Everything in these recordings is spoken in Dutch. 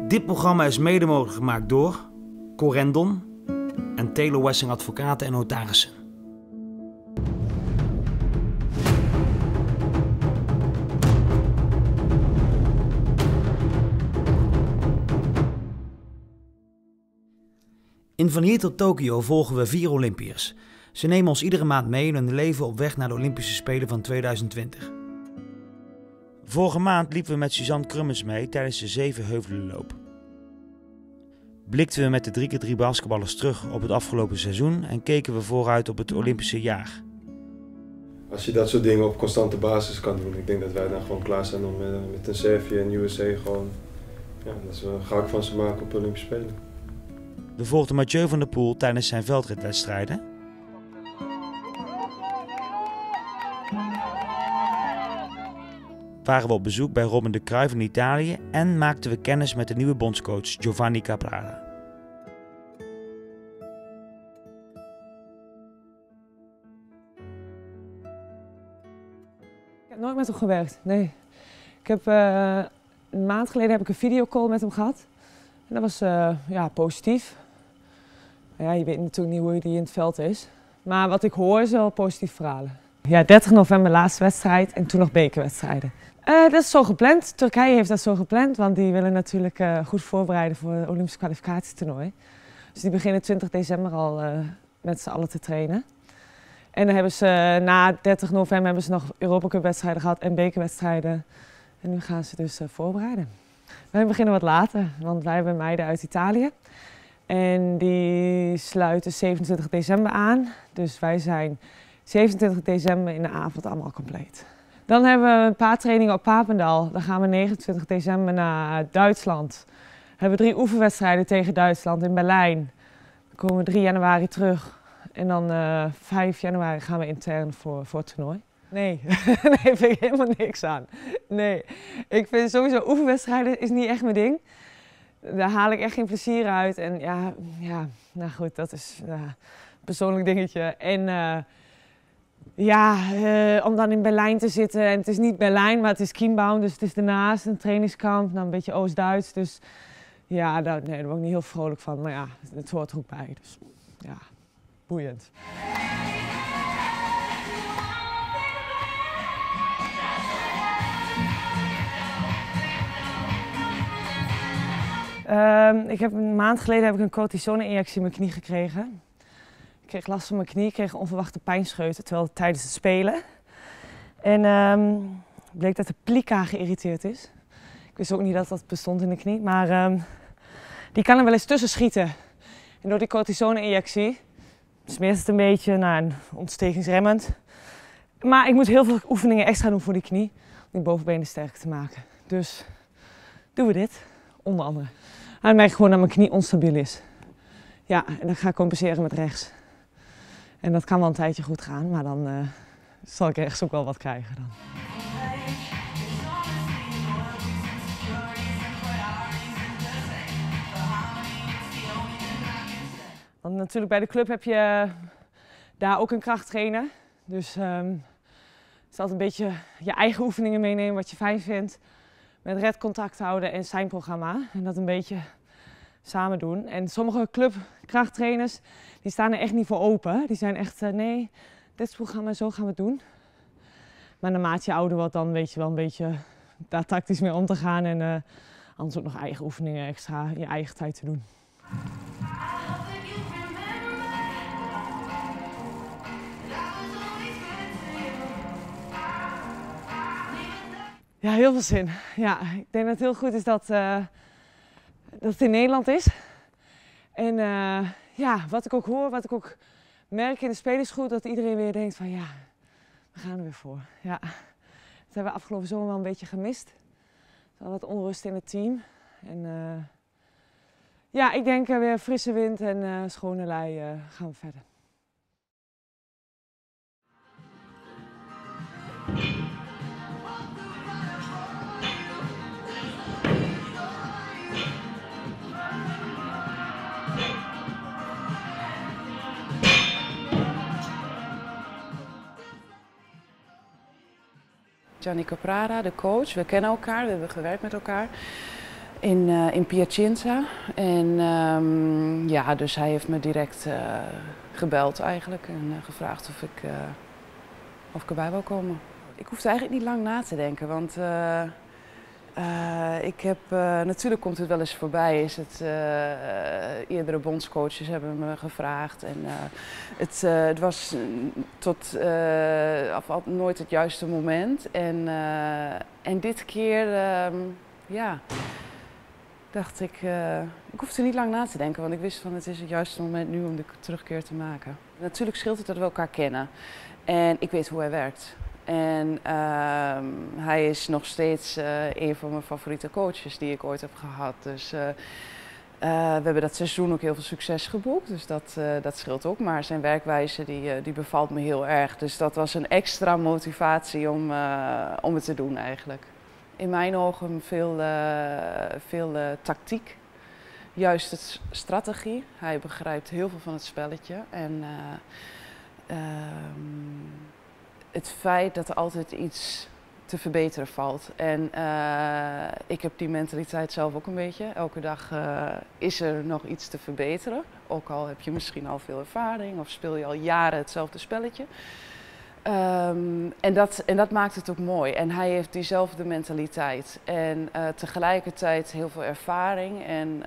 Dit programma is mede mogelijk gemaakt door Corendon en Taylor Wessing Advocaten en Notarissen. In Van hier tot Tokio volgen we 4 Olympiërs. Ze nemen ons iedere maand mee in hun leven op weg naar de Olympische Spelen van 2020. Vorige maand liepen we met Suzanne Krummens mee tijdens de Zevenheuvelenloop. Blikten we met de 3x3 basketballers terug op het afgelopen seizoen en keken we vooruit op het Olympische jaar. Als je dat soort dingen op constante basis kan doen, ik denk dat wij dan gewoon klaar zijn om met een Servië en USA gewoon, dat ze een goud van ze maken op de Olympische Spelen. We volgden Mathieu van der Poel tijdens zijn veldritwedstrijden. Waren we op bezoek bij Robin de Cruijff in Italië en maakten we kennis met de nieuwe bondscoach Giovanni Caprara. Ik heb nooit met hem gewerkt, nee. Ik heb, een maand geleden heb ik een videocall met hem gehad. En dat was positief. Ja, je weet natuurlijk niet hoe hij in het veld is. Maar wat ik hoor is wel positief verhalen. Ja, 30 november laatste wedstrijd en toen nog bekerwedstrijden. Dat is zo gepland. Turkije heeft dat zo gepland, want die willen natuurlijk goed voorbereiden voor het Olympisch kwalificatietoernooi. Dus die beginnen 20 december al met z'n allen te trainen. En dan hebben ze na 30 november hebben ze nog Europa Cup wedstrijden gehad en bekerwedstrijden. En nu gaan ze dus voorbereiden. Wij beginnen wat later, want wij hebben meiden uit Italië. En die sluiten 27 december aan. Dus wij zijn 27 december in de avond allemaal compleet. Dan hebben we een paar trainingen op Papendal. Dan gaan we 29 december naar Duitsland. Dan hebben we 3 oefenwedstrijden tegen Duitsland in Berlijn. Dan komen we 3 januari terug. En dan 5 januari gaan we intern voor het toernooi. Nee, nee, vind ik helemaal niks aan. Nee, ik vind sowieso oefenwedstrijden is niet echt mijn ding. Daar haal ik echt geen plezier uit. En nou goed, dat is een persoonlijk dingetje. En om dan in Berlijn te zitten. En het is niet Berlijn, maar het is Chiembaum. Dus het is daarnaast een trainingskamp. Dan een beetje Oost-Duits. Dus ja, daar word ik niet heel vrolijk van. Maar ja, het hoort er ook bij. Dus ja, boeiend. Een maand geleden een cortisone-injectie in mijn knie gekregen. Ik kreeg last van mijn knie, ik kreeg onverwachte pijnscheuten tijdens het spelen. En bleek dat de plica geïrriteerd is. Ik wist ook niet dat dat bestond in de knie, maar die kan er wel eens tussen schieten. En door die cortisone-injectie smeert het een beetje naar een ontstekingsremmend. Maar ik moet heel veel oefeningen extra doen voor die knie, om die bovenbenen sterker te maken. Dus doen we dit, onder andere. Hij merkt gewoon dat mijn knie onstabiel is. Ja, en dan ga ik compenseren met rechts. En dat kan wel een tijdje goed gaan, maar dan zal ik rechts ook wel wat krijgen dan. Want natuurlijk bij de club heb je daar ook een krachttrainer. Dus het is altijd een beetje je eigen oefeningen meenemen wat je fijn vindt. Met Red contact houden en zijn programma. En dat een beetje samen doen. En sommige clubkrachttrainers die staan er echt niet voor open. Die zijn echt, nee, dit is het programma, zo gaan we het doen. Maar naarmate je ouder wordt, dan weet je wel een beetje daar tactisch mee om te gaan. En anders ook nog eigen oefeningen extra in je eigen tijd te doen. Ja, heel veel zin. Ja, ik denk dat het heel goed is dat het in Nederland is. En wat ik ook hoor, wat ik ook merk in de spelersgroep, dat iedereen weer denkt van ja, we gaan er weer voor. Ja, dat hebben we afgelopen zomer wel een beetje gemist. Er was wat onrust in het team. En ik denk weer frisse wind en schone lei gaan we verder. Gianni Caprara, de coach, we kennen elkaar, we hebben gewerkt met elkaar. in Piacenza. En ja, dus hij heeft me direct gebeld eigenlijk en gevraagd of ik erbij wou komen. Ik hoefde eigenlijk niet lang na te denken, want ik heb, natuurlijk komt het wel eens voorbij, eerdere bondscoaches hebben me gevraagd en het was nooit het juiste moment. En dit keer, ja, dacht ik hoefde niet lang na te denken, want ik wist van het is het juiste moment nu om de terugkeer te maken. Natuurlijk scheelt het dat we elkaar kennen en ik weet hoe hij werkt. En hij is nog steeds een van mijn favoriete coaches die ik ooit heb gehad. Dus we hebben dat seizoen ook heel veel succes geboekt, dus dat scheelt ook. Maar zijn werkwijze die bevalt me heel erg. Dus dat was een extra motivatie om het te doen eigenlijk. In mijn ogen veel tactiek, juist het strategie. Hij begrijpt heel veel van het spelletje. En het feit dat er altijd iets te verbeteren valt. En ik heb die mentaliteit zelf ook een beetje. Elke dag is er nog iets te verbeteren. Ook al heb je misschien al veel ervaring of speel je al jaren hetzelfde spelletje. En dat maakt het ook mooi. En hij heeft diezelfde mentaliteit. En tegelijkertijd heel veel ervaring en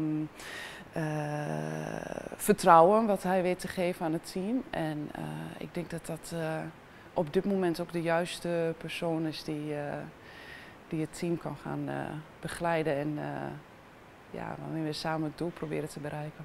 vertrouwen wat hij weet te geven aan het team. En ik denk dat dat op dit moment ook de juiste persoon is die het team kan gaan begeleiden en ja, waarmee we samen het doel proberen te bereiken.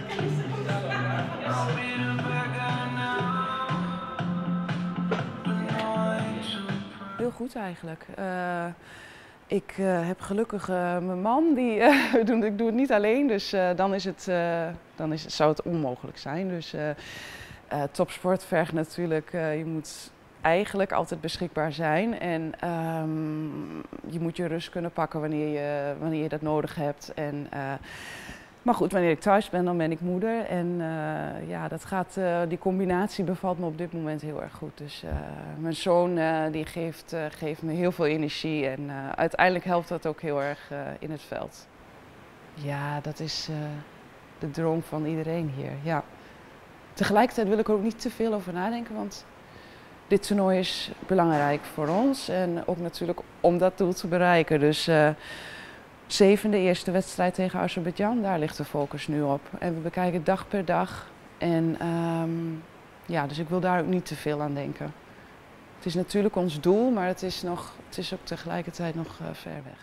Heel goed eigenlijk. Ik heb gelukkig mijn man, ik doe het niet alleen, dus zou het onmogelijk zijn. Dus topsport vergt natuurlijk, je moet eigenlijk altijd beschikbaar zijn en je moet je rust kunnen pakken wanneer je dat nodig hebt. Maar goed, wanneer ik thuis ben, dan ben ik moeder en ja, die combinatie bevalt me op dit moment heel erg goed. Dus mijn zoon die geeft me heel veel energie en uiteindelijk helpt dat ook heel erg in het veld. Ja, dat is de droom van iedereen hier, ja. Tegelijkertijd wil ik er ook niet te veel over nadenken, want dit toernooi is belangrijk voor ons en ook natuurlijk om dat doel te bereiken. Dus zevende eerste wedstrijd tegen Azerbeidzjan, daar ligt de focus nu op. En we bekijken dag per dag. En ja, dus ik wil daar ook niet te veel aan denken. Het is natuurlijk ons doel, maar het is ook tegelijkertijd nog ver weg.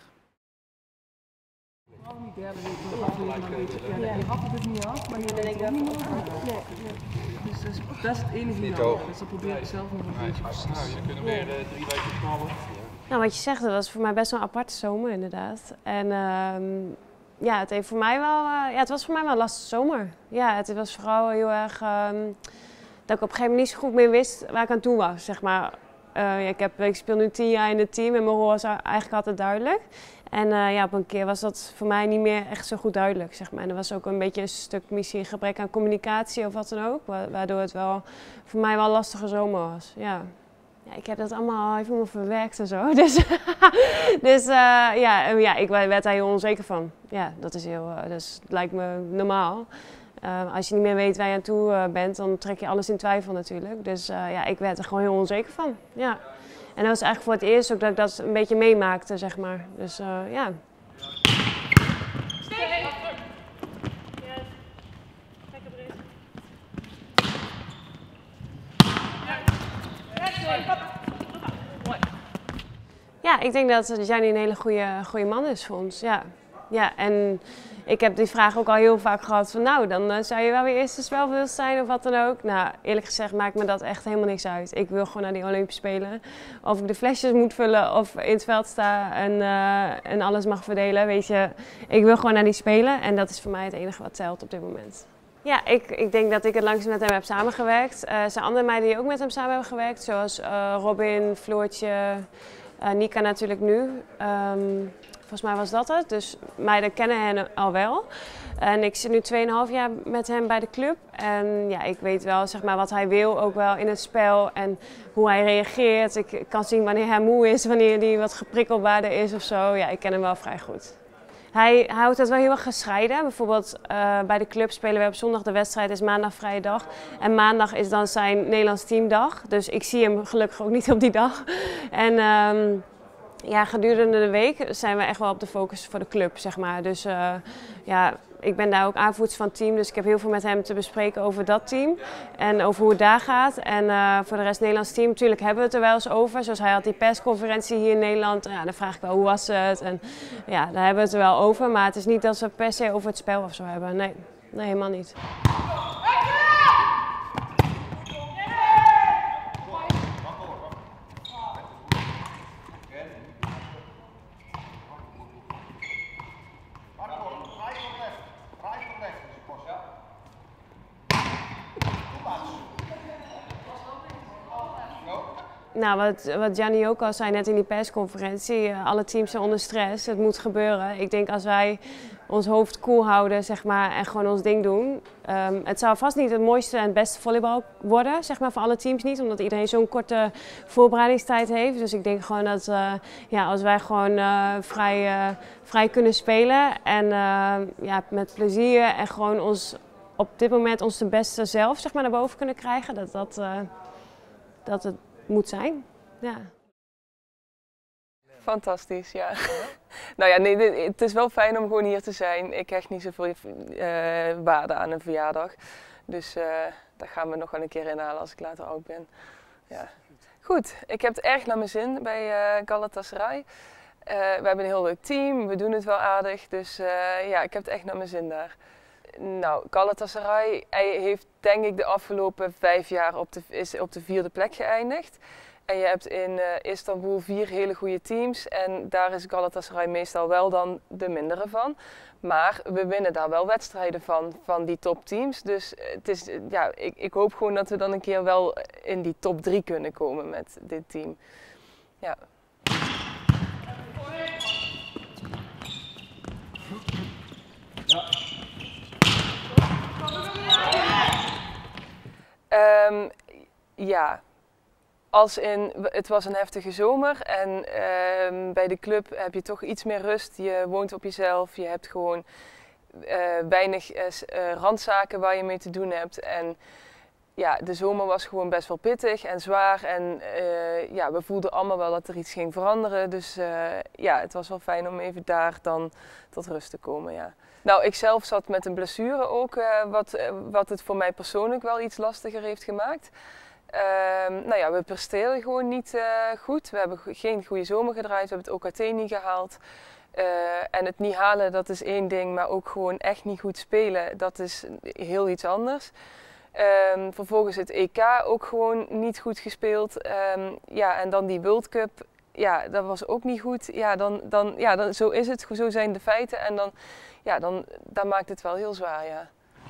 Je had het dus niet af, maar je denkt ook niet af. Dus dat is het enige jammer. Dus dat probeer ik zelf nog een beetje precies. Nou, je kunt weer 3 weken knallen. Nou, wat je zegt, dat was voor mij best wel een aparte zomer inderdaad. En ja, het was voor mij wel een lastige zomer. Ja, het was vooral heel erg dat ik op een gegeven moment niet zo goed meer wist waar ik aan toe was, zeg maar. Ik speel nu 10 jaar in het team en mijn rol was eigenlijk altijd duidelijk. En ja, op een keer was dat voor mij niet meer echt zo goed duidelijk, zeg maar. En er was ook een beetje een stuk misschien gebrek aan communicatie of wat dan ook, waardoor het wel voor mij wel een lastige zomer was, ja. Ja, ik heb dat allemaal even verwerkt en zo, dus ik werd daar heel onzeker van. Ja, dat lijkt me normaal. Als je niet meer weet waar je aan toe bent, dan trek je alles in twijfel natuurlijk. Dus ja, ik werd er gewoon heel onzeker van, ja. En dat was eigenlijk voor het eerst ook dat ik dat een beetje meemaakte, zeg maar. Dus ja. Ja, ik denk dat Gianni een hele goede man is voor ons, ja. Ja, en ik heb die vraag ook al heel vaak gehad van nou, dan zou je wel weer eerste spelbeeld zijn of wat dan ook. Nou, eerlijk gezegd maakt me dat echt helemaal niks uit. Ik wil gewoon naar die Olympische Spelen. Of ik de flesjes moet vullen of in het veld sta en alles mag verdelen, weet je. Ik wil gewoon naar die Spelen en dat is voor mij het enige wat telt op dit moment. Ja, ik denk dat ik het langst met hem heb samengewerkt. Er zijn andere meiden die ook met hem samen hebben gewerkt, zoals Robin, Floortje, Nika natuurlijk nu. Volgens mij was dat het, dus meiden kennen hen al wel. En ik zit nu 2,5 jaar met hem bij de club. En ja, ik weet wel zeg maar, wat hij wil, ook wel in het spel en hoe hij reageert. Ik kan zien wanneer hij moe is, wanneer hij wat geprikkelbaarder is of zo. Ja, ik ken hem wel vrij goed. hij houdt het wel heel erg gescheiden. Bijvoorbeeld bij de club spelen we op zondag de wedstrijd, is maandag vrije dag. En maandag is dan zijn Nederlands teamdag. Dus ik zie hem gelukkig ook niet op die dag. En ja, gedurende de week zijn we echt wel op de focus voor de club, zeg maar. Dus ja, ik ben daar ook aanvoerster van het team, dus ik heb heel veel met hem te bespreken over dat team. En over hoe het daar gaat. En voor de rest Nederlands team, natuurlijk hebben we het er wel eens over. Zoals hij had die persconferentie hier in Nederland. Ja, dan vraag ik wel, hoe was het? En ja, daar hebben we het er wel over. Maar het is niet dat ze per se over het spel of zo hebben. Nee, nee, helemaal niet. Nou, wat Gianni ook al zei net in die persconferentie, alle teams zijn onder stress, het moet gebeuren. Ik denk als wij ons hoofd koel houden, zeg maar, en gewoon ons ding doen. Het zou vast niet het mooiste en het beste volleybal worden, zeg maar, voor alle teams niet, omdat iedereen zo'n korte voorbereidingstijd heeft. Dus ik denk gewoon dat ja, als wij gewoon vrij kunnen spelen en ja, met plezier en gewoon ons op dit moment ons de beste zelf, zeg maar, naar boven kunnen krijgen, dat het moet zijn. Ja. Fantastisch, ja. Nou ja, nee, het is wel fijn om gewoon hier te zijn. Ik hecht niet zoveel waarde aan een verjaardag. Dus daar gaan we nog wel een keer inhalen als ik later oud ben. Ja. Goed, ik heb het erg naar mijn zin bij Galatasaray. We hebben een heel leuk team, we doen het wel aardig. Dus ja, ik heb het echt naar mijn zin daar. Nou, Galatasaray heeft denk ik de afgelopen 5 jaar is op de 4e plek geëindigd. En je hebt in Istanbul 4 hele goede teams en daar is Galatasaray meestal wel dan de mindere van. Maar we winnen daar wel wedstrijden van die topteams. Dus het is, ja, ik hoop gewoon dat we dan een keer wel in die top 3 kunnen komen met dit team. Ja. Ja, als in, het was een heftige zomer en bij de club heb je toch iets meer rust. Je woont op jezelf, je hebt gewoon weinig randzaken waar je mee te doen hebt. En ja, de zomer was gewoon best wel pittig en zwaar en ja, we voelden allemaal wel dat er iets ging veranderen. Dus ja, het was wel fijn om even daar dan tot rust te komen, ja. Nou, ik zelf zat met een blessure ook, wat het voor mij persoonlijk wel iets lastiger heeft gemaakt. Nou ja, we presteerden gewoon niet goed. We hebben geen goede zomer gedraaid, we hebben het OKT niet gehaald. En het niet halen, dat is één ding, maar ook gewoon echt niet goed spelen, dat is heel iets anders. Vervolgens het EK ook gewoon niet goed gespeeld. Ja, en dan die World Cup, ja, dat was ook niet goed. Ja, dan zo is het, zo zijn de feiten en dan, ja, dan maakt het wel heel zwaar, ja.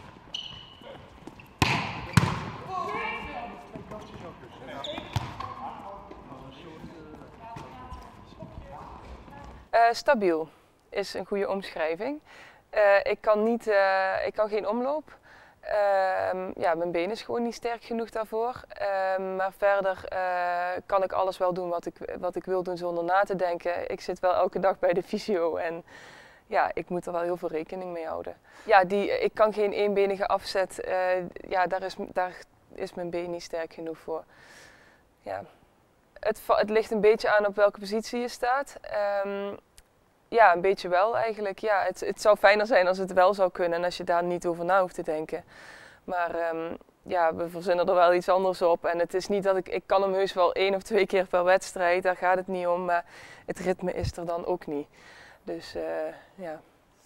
Stabiel is een goede omschrijving. Ik kan geen omloop. Ja, mijn been is gewoon niet sterk genoeg daarvoor. Maar verder kan ik alles wel doen wat ik wil doen zonder na te denken. Ik zit wel elke dag bij de fysio en ja, ik moet er wel heel veel rekening mee houden. Ja, ik kan geen eenbenige afzet. Ja, daar is mijn been niet sterk genoeg voor. Ja. Het ligt een beetje aan op welke positie je staat. Ja, een beetje wel eigenlijk. Ja, het zou fijner zijn als het wel zou kunnen en als je daar niet over na hoeft te denken. Maar ja, we verzinnen er wel iets anders op. En het is niet dat ik kan hem heus wel 1 of 2 keer per wedstrijd, daar gaat het niet om. Maar het ritme is er dan ook niet. Dus ja.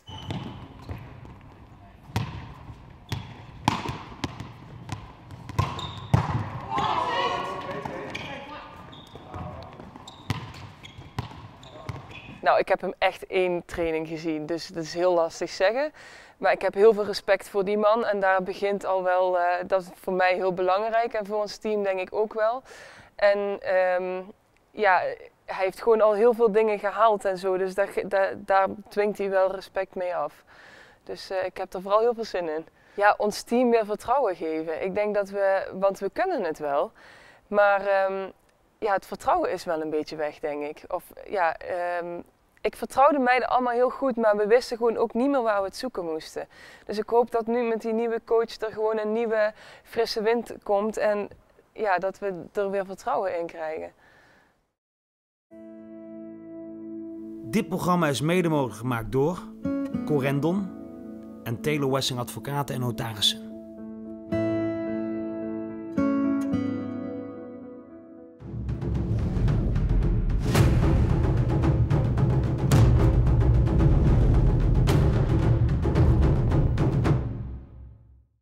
Nou, ik heb hem echt 1 training gezien, dus dat is heel lastig zeggen. Maar ik heb heel veel respect voor die man en daar begint al wel, dat is voor mij heel belangrijk en voor ons team denk ik ook wel. En ja, hij heeft gewoon al heel veel dingen gehaald en zo, dus daar dwingt hij wel respect mee af. Dus ik heb er vooral heel veel zin in. Ja, ons team weer vertrouwen geven. Ik denk dat want we kunnen het wel, maar ja, het vertrouwen is wel een beetje weg, denk ik. Of ja, Ik vertrouwde de meiden allemaal heel goed, maar we wisten gewoon ook niet meer waar we het zoeken moesten. Dus ik hoop dat nu met die nieuwe coach er gewoon een nieuwe frisse wind komt en ja, dat we er weer vertrouwen in krijgen. Dit programma is mede mogelijk gemaakt door Corendon en Taylor Wessing Advocaten en Notarissen.